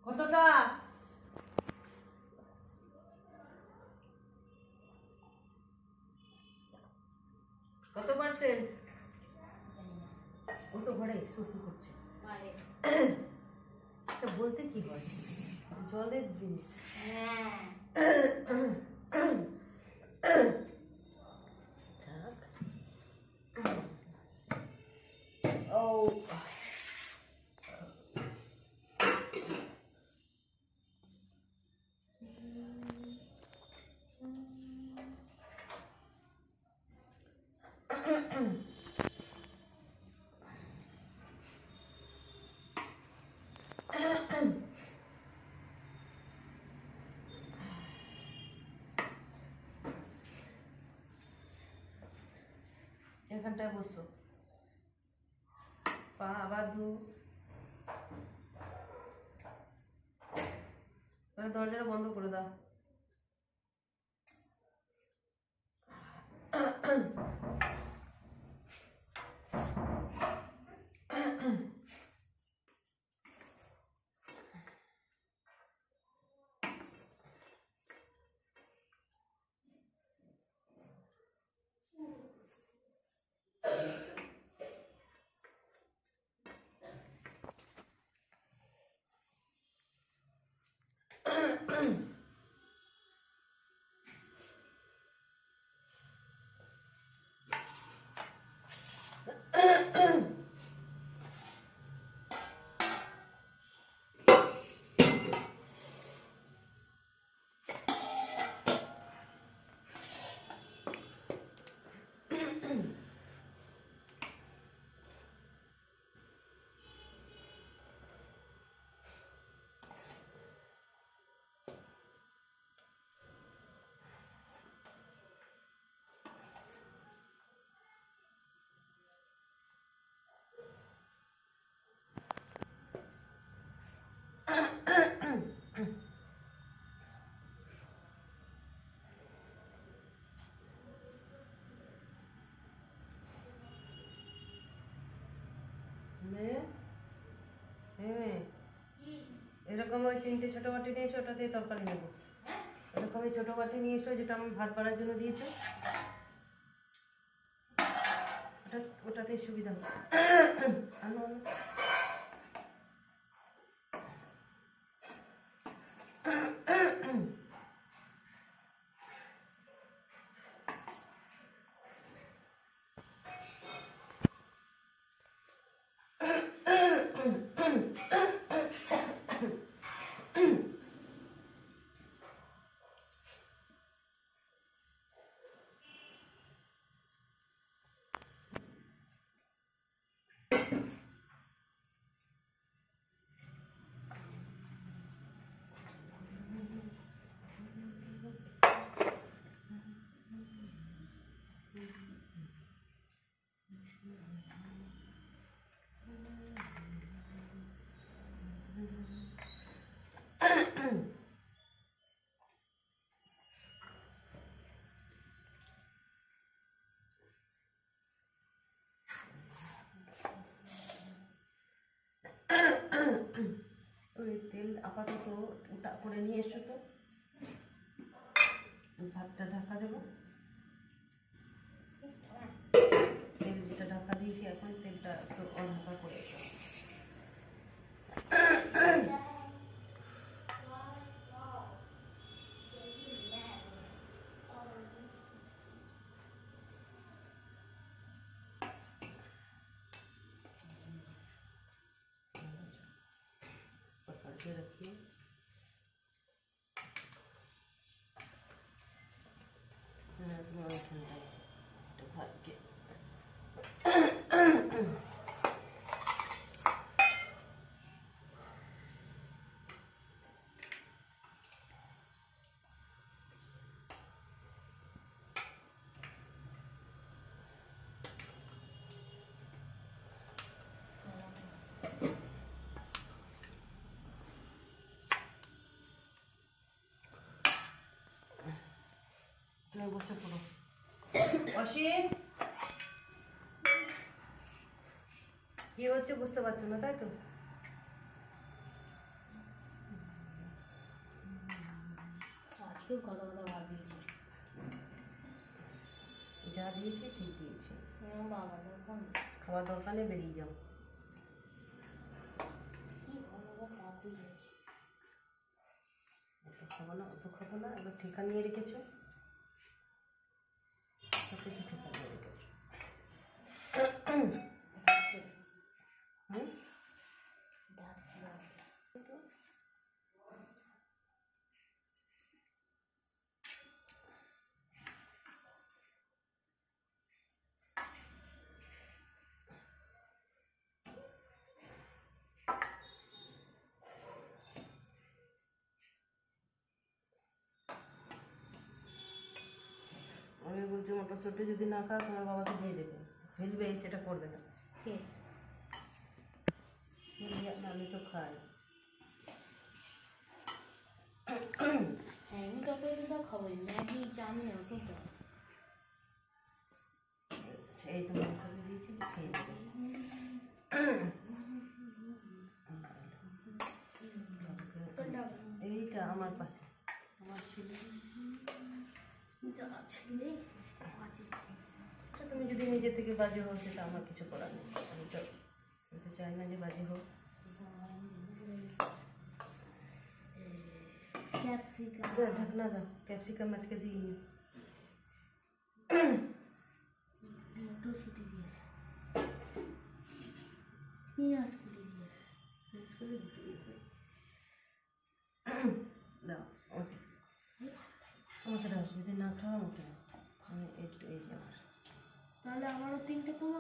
কতটা কত পার্সেন্ট? ও তো ঘরে সুসু করছে। এটা বলতে কি হয়, জলের জিনিস। ও এখানটায় বসো, পা আবার ধু, দরজাটা বন্ধ করে দাও। এরকম ওই 3টে ছোট বাটি নিয়ে এসো, ওটাতেই তরকারি নেবো। এরকম ওই ছোট বাটি নিয়ে এসো যেটা আমি ভাত বাড়ার জন্য দিয়েছো, ওটাতেই সুবিধা হবে। আনো আনো। ওই তেল আপাতত ওটা করে নিয়ে এসো, তো ভাতটা ঢাকা দেবো। তেল যেটা ঢাকা দিয়েছি এখন, তেলটা একটু অঢাকা করে रखिए। तुम्हारा ठंडा भाग के তুমি বসে পড়ো। অসীম কি হচ্ছে বুঝতে পারছো না, তাই তো? আজকেও কথা কথা ভাত দিয়েছি, যা দিয়েছি ঠিক দিয়েছি। বাবা দরকার খাওয়ার দরকার নেই, বেরিয়ে যাও। কি ভালো টাক হয়ে যাচ্ছে। অত খাবো না, অত খাবো না। এবার ঠিকা নিয়ে রেখেছো, সব কিছু ঠিকা নিয়ে রেখেছো। আমি বলছি মটরশুঁটি যদি না খাও তোমার বাবাকে দিয়ে দেবে, ফেলবে সেটা করবে না। আমি তো খাই। আমি তরকারি তো খাবোই, ম্যাগি চাউমিন ওসব দাও। এই তো মশলা দিয়েছি, খেয়ে দেবে। এইটা আমার পাশে আমার ছেলে, ছেলে তুমি যদি নিজে থেকে বাজে হোক সেটা আমার কিছু করার নেই। আমি তো চাই না যে বাজে হোক। ঢাকনা দাও, ক্যাপসিকাম আজকে দিইনি। মটরশুঁটি দিয়েছে, পেঁয়াজ কুড়ি দিয়েছে। দাও ওকে, আমাকে দাও। যদি না খাওয়া আমাকে আমি একটু এই যে আমার তাহলে আমারও 3টে করে